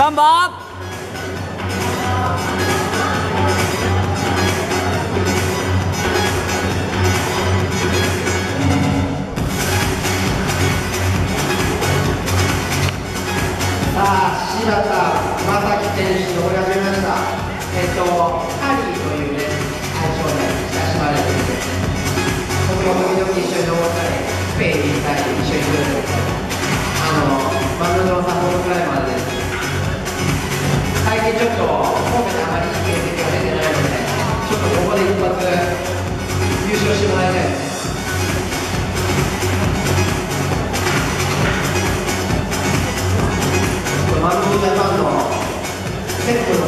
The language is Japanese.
サンバ柴田正樹選手登り始めました。ハリーというね、愛称で親しまれていて、僕も時々一緒に登ったり、スペインに行ったり、一緒に登ったり、バンドのサポートクライマーです。最近ちょっと神戸であまりいい成績が出てないので、ちょっとここで一発優勝してもらいたいです。マンゴージャパンのセット